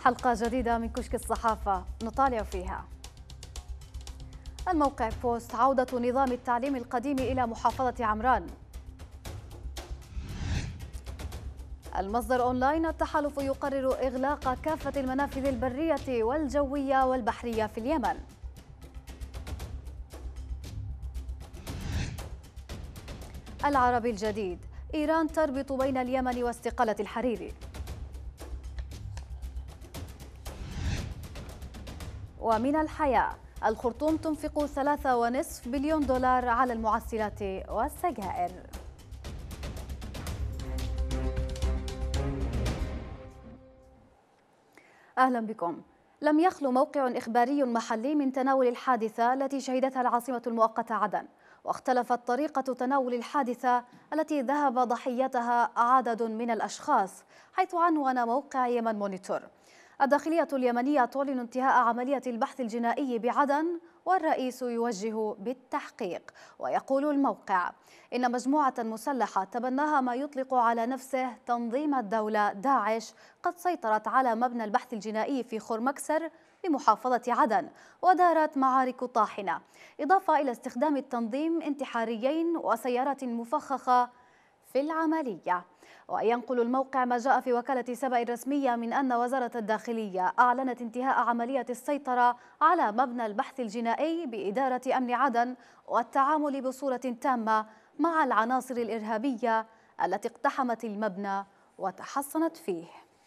حلقة جديدة من كشك الصحافة نطالع فيها الموقع بوست: عودة نظام التعليم القديم إلى محافظة عمران. المصدر أونلاين: التحالف يقرر إغلاق كافة المنافذ البرية والجوية والبحرية في اليمن. العربي الجديد: إيران تربط بين اليمن واستقالة الحريري. ومن الحياة: الخرطوم تنفق 3.5 بليون دولار على المعسلات والسجائر. أهلا بكم. لم يخلو موقع إخباري محلي من تناول الحادثة التي شهدتها العاصمة المؤقتة عدن، واختلفت طريقة تناول الحادثة التي ذهب ضحيتها عدد من الأشخاص، حيث عنون موقع يمن مونيتور: الداخلية اليمنية تعلن انتهاء عملية البحث الجنائي بعدن، والرئيس يوجه بالتحقيق. ويقول الموقع إن مجموعة مسلحة تبناها ما يطلق على نفسه تنظيم الدولة داعش قد سيطرت على مبنى البحث الجنائي في خرمكسر بمحافظة عدن، ودارت معارك طاحنة، إضافة إلى استخدام التنظيم انتحاريين وسيارات مفخخة في العملية. وينقل الموقع ما جاء في وكالة سبأ الرسمية من أن وزارة الداخلية أعلنت انتهاء عملية السيطرة على مبنى البحث الجنائي بإدارة أمن عدن، والتعامل بصورة تامة مع العناصر الإرهابية التي اقتحمت المبنى وتحصنت فيه.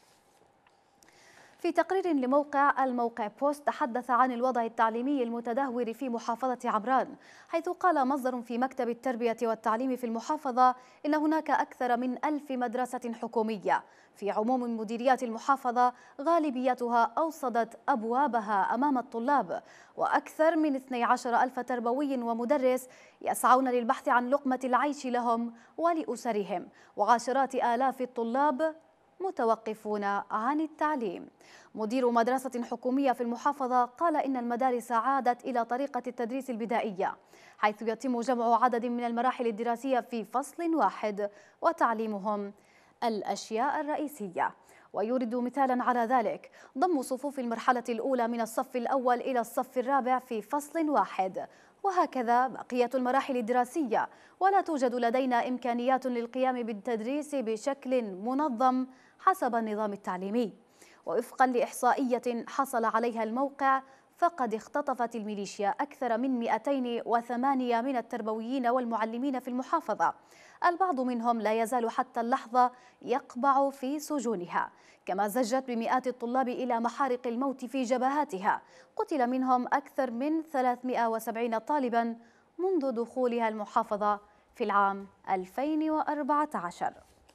في تقرير لموقع الموقع بوست تحدث عن الوضع التعليمي المتدهور في محافظة عمران، حيث قال مصدر في مكتب التربية والتعليم في المحافظة إن هناك أكثر من 1000 مدرسة حكومية في عموم مديريات المحافظة، غالبيتها أوصدت أبوابها أمام الطلاب، وأكثر من 12,000 تربوي ومدرس يسعون للبحث عن لقمة العيش لهم ولأسرهم، وعشرات آلاف الطلاب متوقفون عن التعليم. مدير مدرسة حكومية في المحافظة قال إن المدارس عادت إلى طريقة التدريس البدائية، حيث يتم جمع عدد من المراحل الدراسية في فصل واحد وتعليمهم الأشياء الرئيسية. ويورد مثالا على ذلك ضم صفوف المرحلة الأولى من الصف الأول إلى الصف الرابع في فصل واحد، وهكذا بقية المراحل الدراسية، ولا توجد لدينا إمكانيات للقيام بالتدريس بشكل منظم حسب النظام التعليمي. ووفقا لإحصائية حصل عليها الموقع، فقد اختطفت الميليشيا أكثر من 208 من التربويين والمعلمين في المحافظة، البعض منهم لا يزال حتى اللحظة يقبع في سجونها، كما زجت بمئات الطلاب إلى محارق الموت في جبهاتها، قتل منهم أكثر من 370 طالبا منذ دخولها المحافظة في العام 2014.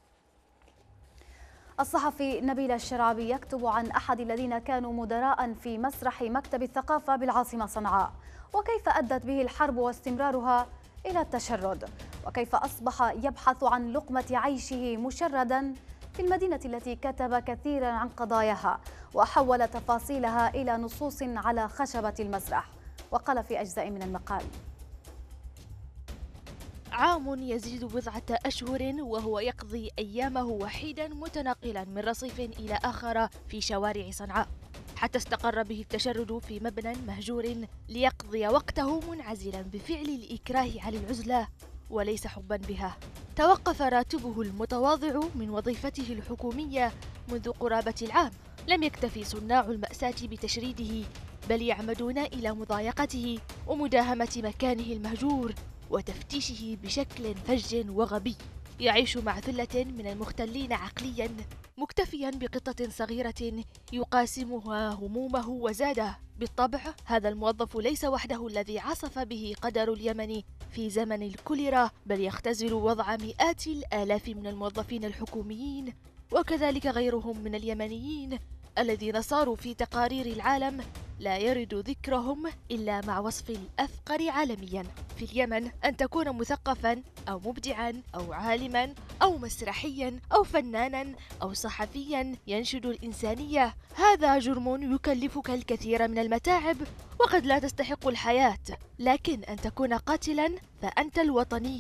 الصحفي نبيل الشرعبي يكتب عن أحد الذين كانوا مدراء في مسرح مكتب الثقافة بالعاصمة صنعاء، وكيف أدت به الحرب واستمرارها إلى التشرد، وكيف أصبح يبحث عن لقمة عيشه مشردا في المدينة التي كتب كثيرا عن قضاياها وحول تفاصيلها إلى نصوص على خشبة المسرح. وقال في أجزاء من المقال: عام يزيد بضعة أشهر وهو يقضي أيامه وحيدا متنقلا من رصيف إلى آخر في شوارع صنعاء، حتى استقر به التشرد في مبنى مهجور ليقضي وقته منعزلا بفعل الإكراه على العزلة وليس حبا بها. توقف راتبه المتواضع من وظيفته الحكومية منذ قرابة العام. لم يكتفي صناع المأساة بتشريده، بل يعمدون إلى مضايقته ومداهمة مكانه المهجور وتفتيشه بشكل فج وغبي. يعيش مع ثلة من المختلين عقليا، مكتفيا بقطة صغيرة يقاسمها همومه وزاده. بالطبع هذا الموظف ليس وحده الذي عصف به قدر اليمن في زمن الكوليرا، بل يختزل وضع مئات الآلاف من الموظفين الحكوميين وكذلك غيرهم من اليمنيين الذين صاروا في تقارير العالم لا يرد ذكرهم إلا مع وصف الأفقر عالميا. في اليمن أن تكون مثقفا أو مبدعا أو عالما أو مسرحيا أو فنانا أو صحفيا ينشد الإنسانية، هذا جرم يكلفك الكثير من المتاعب وقد لا تستحق الحياة. لكن أن تكون قاتلا فأنت الوطني،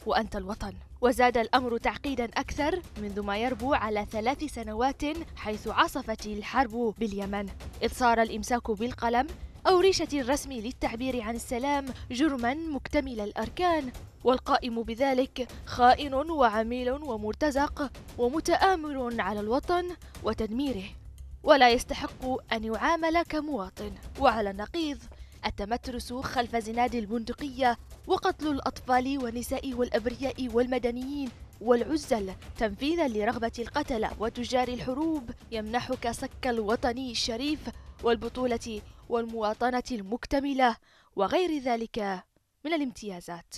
وأنت الوطن. وزاد الأمر تعقيدا أكثر منذ ما يربو على 3 سنوات حيث عصفت الحرب باليمن، إذ صار الإمساك بالقلم أو ريشة الرسم للتعبير عن السلام جرما مكتمل الأركان، والقائم بذلك خائن وعميل ومرتزق ومتآمر على الوطن وتدميره، ولا يستحق أن يعامل كمواطن. وعلى النقيض التمترس خلف زناد البندقية وقتل الأطفال والنساء والأبرياء والمدنيين والعزل تنفيذا لرغبة القتلة وتجار الحروب يمنحك صك الوطن الشريف والبطولة والمواطنة المكتملة وغير ذلك من الامتيازات.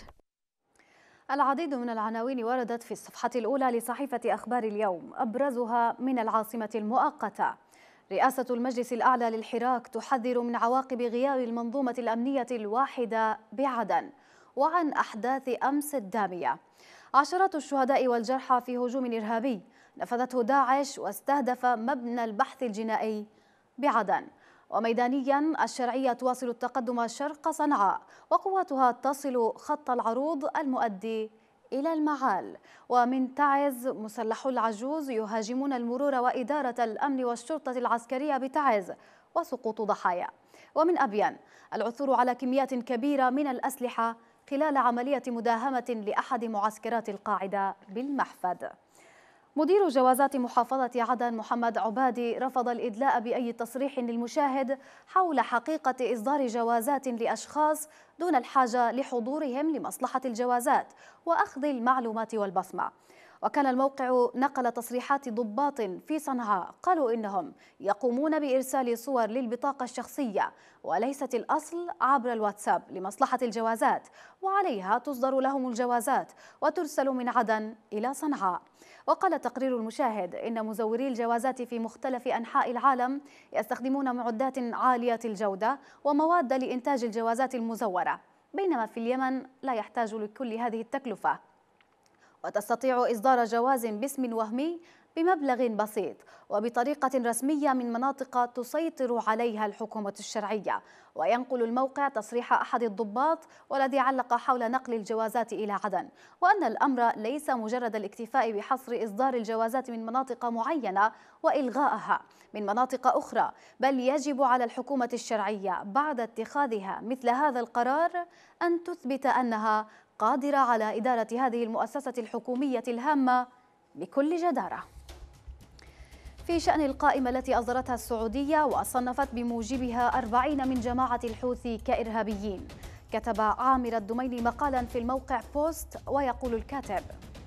العديد من العناوين وردت في الصفحة الأولى لصحيفة أخبار اليوم، أبرزها من العاصمة المؤقتة: رئاسة المجلس الأعلى للحراك تحذر من عواقب غياب المنظومة الأمنية الواحدة بعدن، وعن أحداث أمس الدامية. عشرات الشهداء والجرحى في هجوم إرهابي نفذته داعش واستهدف مبنى البحث الجنائي بعدن. وميدانيا، الشرعية تواصل التقدم شرق صنعاء وقواتها تصل خط العروض المؤدي إلى المعال. ومن تعز، مسلحو العجوز يهاجمون المرور وإدارة الأمن والشرطة العسكرية بتعز وسقوط ضحايا. ومن أبين، العثور على كميات كبيرة من الأسلحة خلال عملية مداهمة لأحد معسكرات القاعدة بالمحفد. مدير جوازات محافظة عدن محمد عبادي رفض الإدلاء بأي تصريح للمشاهد حول حقيقة إصدار جوازات لأشخاص دون الحاجة لحضورهم لمصلحة الجوازات وأخذ المعلومات والبصمة. وكان الموقع نقل تصريحات ضباط في صنعاء قالوا إنهم يقومون بإرسال صور للبطاقة الشخصية وليست الأصل عبر الواتساب لمصلحة الجوازات، وعليها تصدر لهم الجوازات وترسل من عدن إلى صنعاء. وقال تقرير المشاهد إن مزوري الجوازات في مختلف أنحاء العالم يستخدمون معدات عالية الجودة ومواد لإنتاج الجوازات المزورة، بينما في اليمن لا يحتاج لكل هذه التكلفة، وتستطيع إصدار جواز باسم وهمي بمبلغ بسيط وبطريقة رسمية من مناطق تسيطر عليها الحكومة الشرعية. وينقل الموقع تصريح أحد الضباط والذي علق حول نقل الجوازات إلى عدن، وأن الأمر ليس مجرد الاكتفاء بحصر إصدار الجوازات من مناطق معينة وإلغائها من مناطق أخرى، بل يجب على الحكومة الشرعية بعد اتخاذها مثل هذا القرار أن تثبت أنها قادرة على إدارة هذه المؤسسة الحكومية الهامة بكل جدارة. في شأن القائمة التي أصدرتها السعودية وصنفت بموجبها 40 من جماعة الحوثي كإرهابيين، كتب عامر الدميني مقالا في الموقع بوست ويقول الكاتب: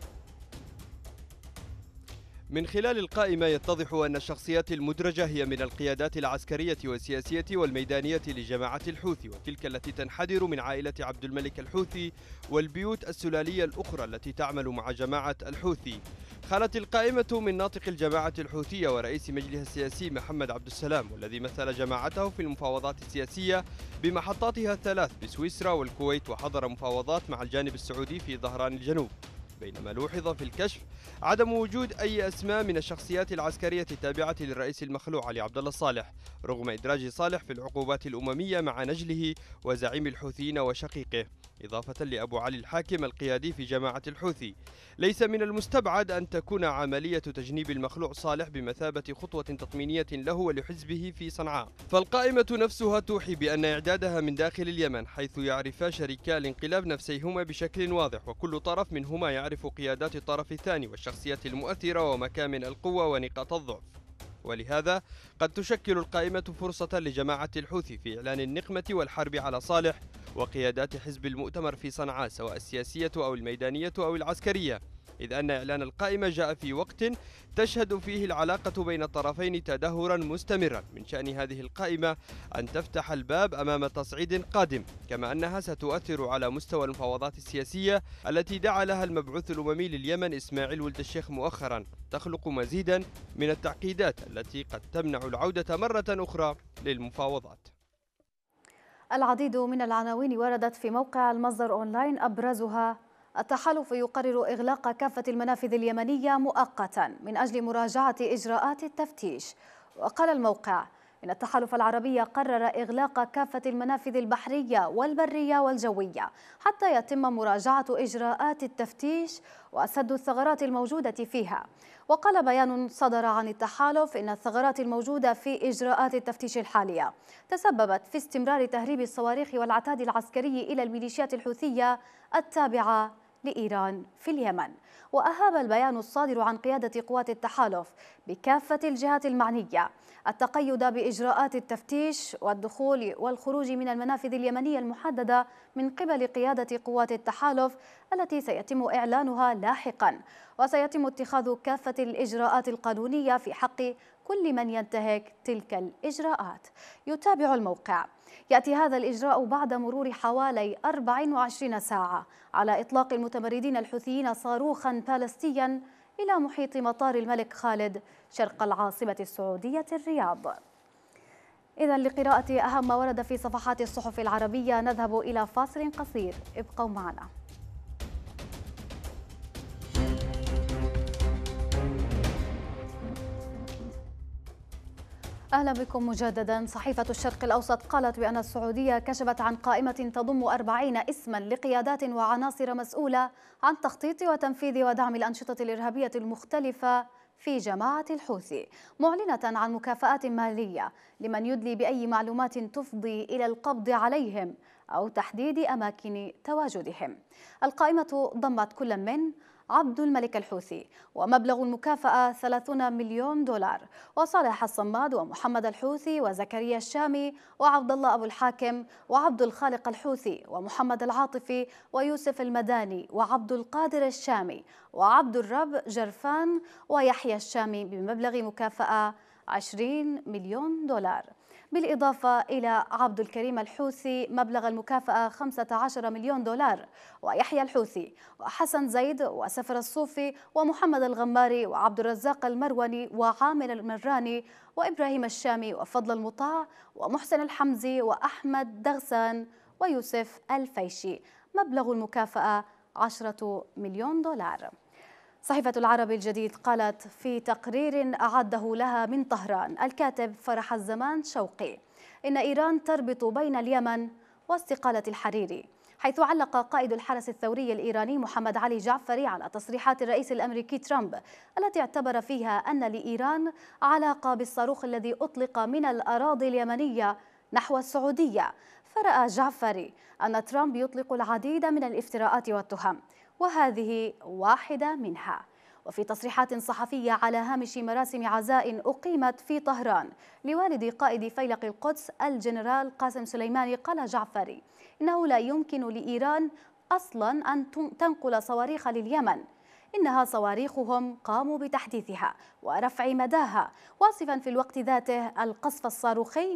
من خلال القائمة يتضح أن الشخصيات المدرجة هي من القيادات العسكرية والسياسية والميدانية لجماعة الحوثي، وتلك التي تنحدر من عائلة عبد الملك الحوثي والبيوت السلالية الأخرى التي تعمل مع جماعة الحوثي. خلت القائمة من ناطق الجماعة الحوثية ورئيس مجلسها السياسي محمد عبد السلام، والذي مثل جماعته في المفاوضات السياسية بمحطاتها الثلاث بسويسرا والكويت، وحضر مفاوضات مع الجانب السعودي في ظهران الجنوب. بينما لوحظ في الكشف عدم وجود أي أسماء من الشخصيات العسكرية التابعة للرئيس المخلوع علي عبد الله صالح، رغم إدراج صالح في العقوبات الأممية مع نجله وزعيم الحوثيين وشقيقه، إضافة لأبو علي الحاكم القيادي في جماعة الحوثي. ليس من المستبعد أن تكون عملية تجنيب المخلوع صالح بمثابة خطوة تطمينية له ولحزبه في صنعاء، فالقائمة نفسها توحي بأن إعدادها من داخل اليمن، حيث يعرف شريكا الانقلاب نفسيهما بشكل واضح، وكل طرف منهما يعرف قيادات الطرف الثاني والشخصيات المؤثرة ومكامن القوة ونقاط الضعف. ولهذا قد تشكل القائمة فرصة لجماعة الحوثي في إعلان النقمة والحرب على صالح وقيادات حزب المؤتمر في صنعاء، سواء السياسية أو الميدانية أو العسكرية، إذ أن إعلان القائمة جاء في وقت تشهد فيه العلاقة بين الطرفين تدهورا مستمرا. من شأن هذه القائمة أن تفتح الباب أمام تصعيد قادم، كما أنها ستؤثر على مستوى المفاوضات السياسية التي دعا لها المبعوث الأممي لليمن إسماعيل ولد الشيخ مؤخرا، تخلق مزيدا من التعقيدات التي قد تمنع العودة مرة أخرى للمفاوضات. العديد من العناوين وردت في موقع المصدر أونلاين، أبرزها: التحالف يقرر إغلاق كافة المنافذ اليمنية مؤقتا من أجل مراجعة إجراءات التفتيش. وقال الموقع: إن التحالف العربي قرر إغلاق كافة المنافذ البحرية والبرية والجوية حتى يتم مراجعة إجراءات التفتيش وسد الثغرات الموجودة فيها. وقال بيان صدر عن التحالف إن الثغرات الموجودة في إجراءات التفتيش الحالية تسببت في استمرار تهريب الصواريخ والعتاد العسكري إلى الميليشيات الحوثية التابعة لإيران في اليمن. وأهاب البيان الصادر عن قيادة قوات التحالف بكافة الجهات المعنية التقيد بإجراءات التفتيش والدخول والخروج من المنافذ اليمنية المحددة من قبل قيادة قوات التحالف التي سيتم إعلانها لاحقا، وسيتم اتخاذ كافة الإجراءات القانونية في حق كل من ينتهك تلك الإجراءات. يتابع الموقع: يأتي هذا الإجراء بعد مرور حوالي 24 ساعة على إطلاق المتمردين الحوثيين صاروخا بالستيا إلى محيط مطار الملك خالد شرق العاصمة السعودية الرياض. إذن لقراءة أهم ما ورد في صفحات الصحف العربية نذهب إلى فاصل قصير، ابقوا معنا. أهلا بكم مجددا. صحيفة الشرق الأوسط قالت بأن السعودية كشفت عن قائمة تضم 40 اسما لقيادات وعناصر مسؤولة عن تخطيط وتنفيذ ودعم الأنشطة الإرهابية المختلفة في جماعة الحوثي، معلنة عن مكافآت مالية لمن يدلي بأي معلومات تفضي إلى القبض عليهم أو تحديد أماكن تواجدهم. القائمة ضمت كل من عبد الملك الحوثي ومبلغ المكافأة 30 مليون دولار، وصالح الصماد ومحمد الحوثي وزكريا الشامي وعبد الله أبو الحاكم وعبد الخالق الحوثي ومحمد العاطفي ويوسف المداني وعبد القادر الشامي وعبد الرب جرفان ويحيى الشامي بمبلغ مكافأة 20 مليون دولار، بالإضافة إلى عبد الكريم الحوثي مبلغ المكافأة 15 مليون دولار، ويحيى الحوثي وحسن زيد وسفر الصوفي ومحمد الغماري وعبد الرزاق المروني وعامر المراني وإبراهيم الشامي وفضل المطاع ومحسن الحمزي وأحمد دغسان ويوسف الفيشي مبلغ المكافأة 10 مليون دولار. صحيفة العربي الجديد قالت في تقرير أعده لها من طهران الكاتب فرح الزمان شوقي إن إيران تربط بين اليمن واستقالة الحريري، حيث علق قائد الحرس الثوري الإيراني محمد علي جعفري على تصريحات الرئيس الأمريكي ترامب التي اعتبر فيها أن لإيران علاقة بالصاروخ الذي أطلق من الأراضي اليمنية نحو السعودية. فرأى جعفري أن ترامب يطلق العديد من الافتراءات والتهم، وهذه واحدة منها. وفي تصريحات صحفية على هامش مراسم عزاء أقيمت في طهران لوالد قائد فيلق القدس الجنرال قاسم سليماني، قال جعفري إنه لا يمكن لإيران أصلا أن تنقل صواريخ لليمن، إنها صواريخهم قاموا بتحديثها ورفع مداها، واصفا في الوقت ذاته القصف الصاروخي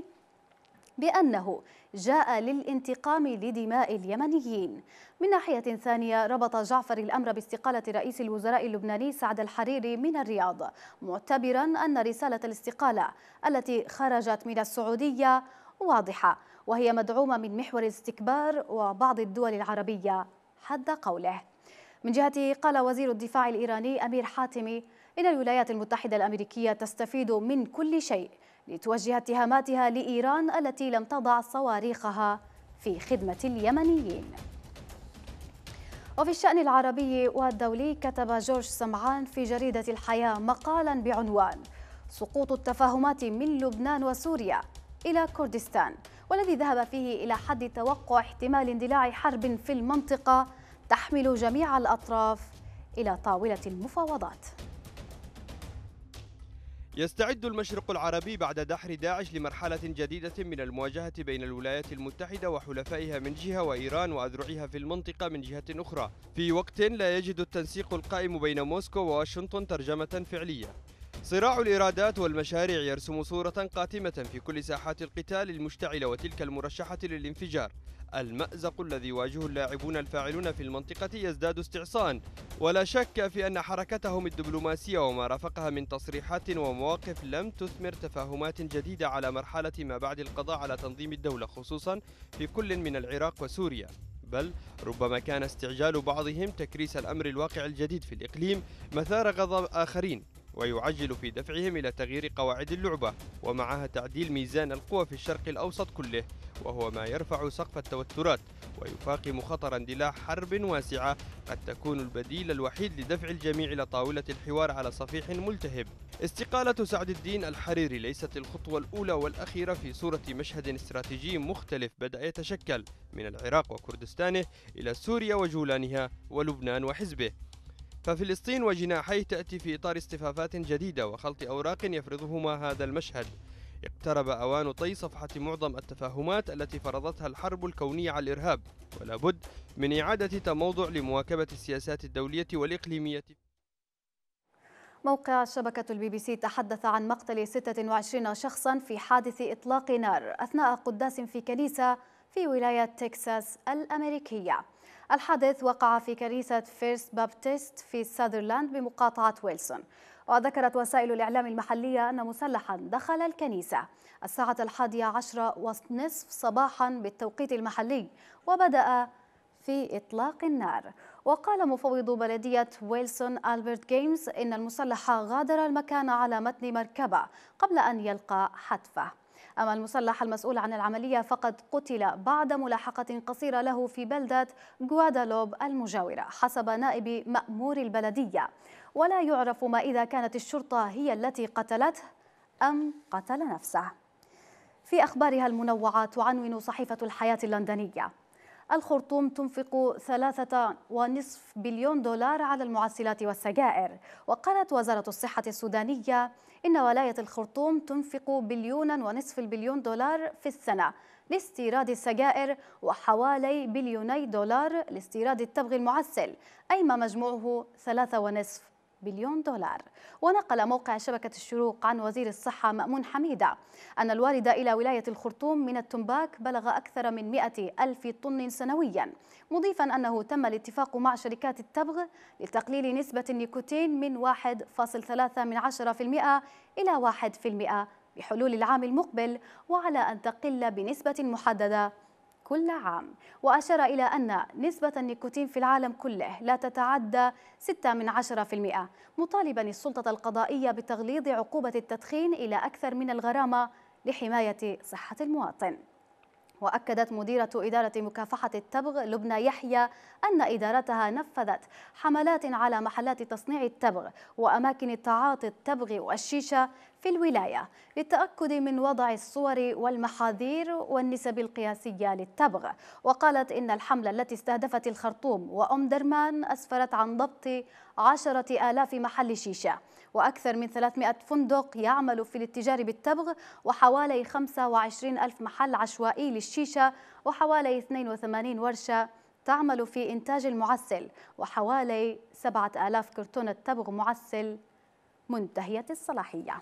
بأنه جاء للانتقام لدماء اليمنيين. من ناحية ثانية ربط جعفر الأمر باستقالة رئيس الوزراء اللبناني سعد الحريري من الرياض، معتبرا أن رسالة الاستقالة التي خرجت من السعودية واضحة، وهي مدعومة من محور الاستكبار وبعض الدول العربية حد قوله. من جهته قال وزير الدفاع الإيراني أمير حاتمي إن الولايات المتحدة الأمريكية تستفيد من كل شيء لتوجه اتهاماتها لإيران التي لم تضع صواريخها في خدمة اليمنيين. وفي الشأن العربي والدولي كتب جورج سمعان في جريدة الحياة مقالا بعنوان سقوط التفاهمات من لبنان وسوريا إلى كردستان، والذي ذهب فيه إلى حد توقع احتمال اندلاع حرب في المنطقة تحمل جميع الأطراف إلى طاولة المفاوضات. يستعد المشرق العربي بعد دحر داعش لمرحلة جديدة من المواجهة بين الولايات المتحدة وحلفائها من جهة وإيران وأذرعها في المنطقة من جهة أخرى، في وقت لا يجد التنسيق القائم بين موسكو وواشنطن ترجمة فعلية. صراع الإرادات والمشاريع يرسم صورة قاتمة في كل ساحات القتال المشتعلة وتلك المرشحة للانفجار. المأزق الذي يواجهه اللاعبون الفاعلون في المنطقة يزداد استعصاء، ولا شك في أن حركتهم الدبلوماسية وما رافقها من تصريحات ومواقف لم تثمر تفاهمات جديدة على مرحلة ما بعد القضاء على تنظيم الدولة، خصوصا في كل من العراق وسوريا، بل ربما كان استعجال بعضهم تكريس الأمر الواقع الجديد في الإقليم مثار غضب آخرين. ويعجل في دفعهم إلى تغيير قواعد اللعبة، ومعها تعديل ميزان القوى في الشرق الأوسط كله، وهو ما يرفع سقف التوترات ويفاقم خطر اندلاع حرب واسعة قد تكون البديل الوحيد لدفع الجميع إلى طاولة الحوار على صفيح ملتهب. استقالة سعد الدين الحريري ليست الخطوة الأولى والأخيرة في صورة مشهد استراتيجي مختلف بدأ يتشكل من العراق وكردستانه إلى سوريا وجولانها ولبنان وحزبه. ففلسطين وجناحيه تأتي في إطار اصطفافات جديدة وخلط أوراق يفرضهما هذا المشهد. اقترب أوان طي صفحة معظم التفاهمات التي فرضتها الحرب الكونية على الإرهاب، ولا بد من إعادة تموضع لمواكبة السياسات الدولية والإقليمية. موقع شبكة BBC تحدث عن مقتل 26 شخصا في حادث إطلاق نار أثناء قداس في كنيسة في ولاية تكساس الأمريكية. الحادث وقع في كنيسة فيرست بابتست في ساذرلاند بمقاطعة ويلسون. وذكرت وسائل الإعلام المحلية أن مسلحا دخل الكنيسة الساعة 11:30 صباحا بالتوقيت المحلي وبدأ في إطلاق النار. وقال مفوض بلدية ويلسون ألبرت جيمس إن المسلح غادر المكان على متن مركبة قبل أن يلقى حتفه. أما المسلح المسؤول عن العملية فقد قتل بعد ملاحقة قصيرة له في بلدة غوادالوب المجاورة حسب نائب مأمور البلدية، ولا يعرف ما إذا كانت الشرطة هي التي قتلته أم قتل نفسه. في أخبارها المنوعة تعنون صحيفة الحياة اللندنية: الخرطوم تنفق 3.5 بليون دولار على المعسلات والسجائر. وقالت وزارة الصحة السودانية إن ولاية الخرطوم تنفق 1.5 بليون دولار في السنة لاستيراد السجائر وحوالي 2 دولار لاستيراد التبغ المعسل، أي ما مجموعه 3.5 بليون دولار. ونقل موقع شبكة الشروق عن وزير الصحة مأمون حميدة أن الوارد إلى ولاية الخرطوم من التمباك بلغ أكثر من 100,000 طن سنويا، مضيفا أنه تم الاتفاق مع شركات التبغ لتقليل نسبة النيكوتين من 1.3% إلى 1% بحلول العام المقبل، وعلى أن تقل بنسبة محددة كل عام. وأشار إلى أن نسبة النيكوتين في العالم كله لا تتعدى 0.6%، مطالبا السلطة القضائية بتغليظ عقوبة التدخين إلى أكثر من الغرامة لحماية صحة المواطن. وأكدت مديرة إدارة مكافحة التبغ لبنى يحيى أن إدارتها نفذت حملات على محلات تصنيع التبغ وأماكن تعاطي التبغ والشيشة في الولاية للتأكد من وضع الصور والمحاذير والنسب القياسية للتبغ. وقالت إن الحملة التي استهدفت الخرطوم وأم درمان أسفرت عن ضبط 10,000 محل شيشة وأكثر من 300 فندق يعمل في الاتجار بالتبغ وحوالي 25,000 محل عشوائي للشيشة وحوالي 82 ورشة تعمل في إنتاج المعسل وحوالي 7,000 كرتونة تبغ معسل منتهية الصلاحية.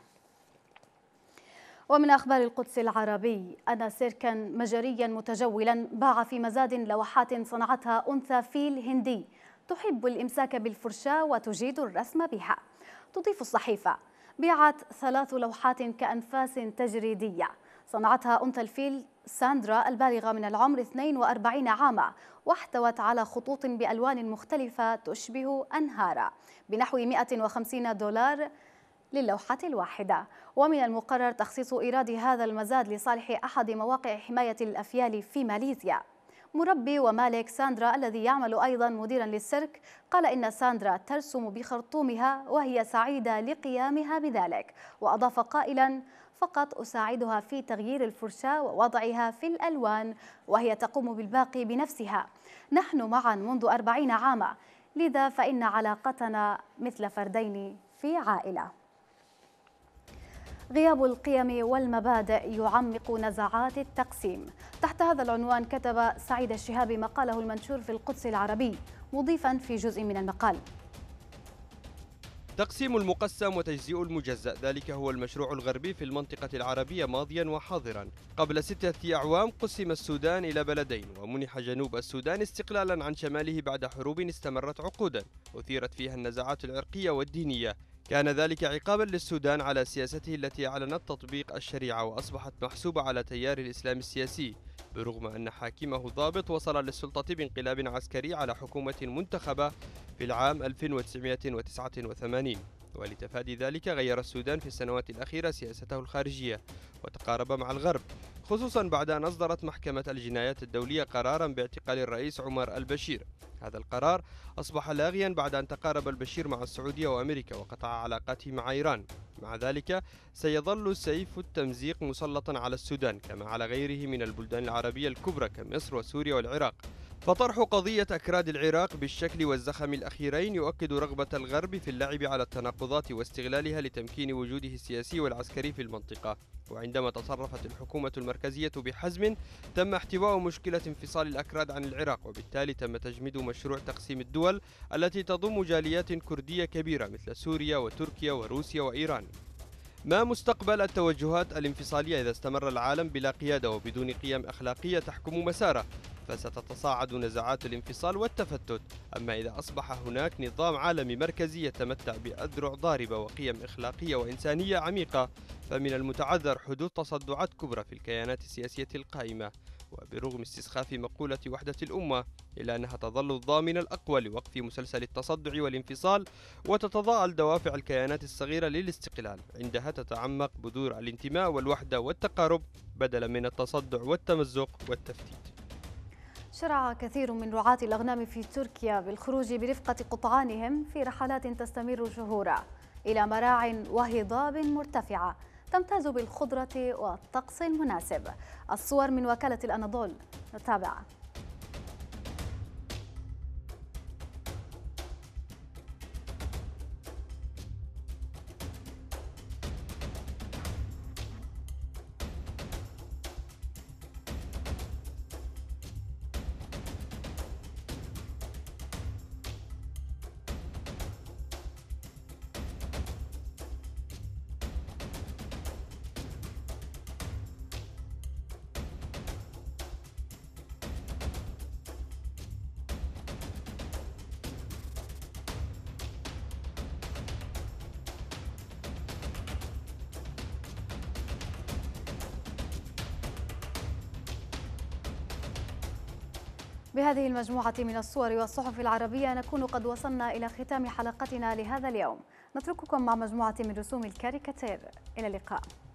ومن أخبار القدس العربي أن سيركا مجريا متجولا باع في مزاد لوحات صنعتها أنثى فيل هندي تحب الإمساك بالفرشاة وتجيد الرسم بها. تضيف الصحيفة: بيعت 3 لوحات كأنفاس تجريدية صنعتها أنثى الفيل ساندرا البالغة من العمر 42 عاما، واحتوت على خطوط بألوان مختلفة تشبه أنهارا بنحو 150 دولار للوحة الواحدة. ومن المقرر تخصيص إيراد هذا المزاد لصالح أحد مواقع حماية الأفيال في ماليزيا. مربي ومالك ساندرا الذي يعمل أيضا مديرا للسيرك قال إن ساندرا ترسم بخرطومها وهي سعيدة لقيامها بذلك، وأضاف قائلا: فقط أساعدها في تغيير الفرشاة ووضعها في الألوان وهي تقوم بالباقي بنفسها. نحن معا منذ 40 عاما، لذا فإن علاقتنا مثل فردين في عائلة. غياب القيم والمبادئ يعمق نزعات التقسيم. تحت هذا العنوان كتب سعيد الشهابي مقاله المنشور في القدس العربي، مضيفا في جزء من المقال: تقسيم المقسم وتجزيء المجزأ، ذلك هو المشروع الغربي في المنطقة العربية ماضيا وحاضرا. قبل 6 أعوام قسم السودان إلى بلدين، ومنح جنوب السودان استقلالا عن شماله بعد حروب استمرت عقودا أثيرت فيها النزاعات العرقية والدينية. كان ذلك عقابا للسودان على سياسته التي أعلنت تطبيق الشريعة وأصبحت محسوبة على تيار الإسلام السياسي، برغم أن حاكمه ضابط وصل للسلطة بانقلاب عسكري على حكومة منتخبة في العام 1989. ولتفادي ذلك غير السودان في السنوات الأخيرة سياسته الخارجية وتقارب مع الغرب، خصوصا بعد أن أصدرت محكمة الجنايات الدولية قرارا باعتقال الرئيس عمر البشير. هذا القرار أصبح لاغيا بعد أن تقارب البشير مع السعودية وأمريكا وقطع علاقاته مع إيران. مع ذلك سيظل سيف التمزيق مسلطا على السودان كما على غيره من البلدان العربية الكبرى كمصر وسوريا والعراق. فطرح قضية أكراد العراق بالشكل والزخم الأخيرين يؤكد رغبة الغرب في اللعب على التناقضات واستغلالها لتمكين وجوده السياسي والعسكري في المنطقة. وعندما تصرفت الحكومة المركزية بحزم تم احتواء مشكلة انفصال الأكراد عن العراق، وبالتالي تم تجميد مشروع تقسيم الدول التي تضم جاليات كردية كبيرة مثل سوريا وتركيا وروسيا وإيران. ما مستقبل التوجهات الانفصالية إذا استمر العالم بلا قيادة وبدون قيم أخلاقية تحكم مساره؟ فستتصاعد نزاعات الانفصال والتفتت. أما إذا أصبح هناك نظام عالمي مركزي يتمتع بأذرع ضاربة وقيم إخلاقية وإنسانية عميقة، فمن المتعذر حدوث تصدعات كبرى في الكيانات السياسية القائمة. وبرغم استسخاف مقولة وحدة الأمة إلا أنها تظل الضامن الأقوى لوقف مسلسل التصدع والانفصال، وتتضاءل دوافع الكيانات الصغيرة للاستقلال. عندها تتعمق بذور الانتماء والوحدة والتقارب بدلا من التصدع والتمزق والتفتيت. شرع كثير من رعاة الأغنام في تركيا بالخروج برفقة قطعانهم في رحلات تستمر شهورا إلى مراع وهضاب مرتفعة تمتاز بالخضرة والطقس المناسب. الصور من وكالة الأناضول، نتابع. بهذه المجموعة من الصور والصحف العربية نكون قد وصلنا إلى ختام حلقتنا لهذا اليوم. نترككم مع مجموعة من رسوم الكاريكاتير. إلى اللقاء.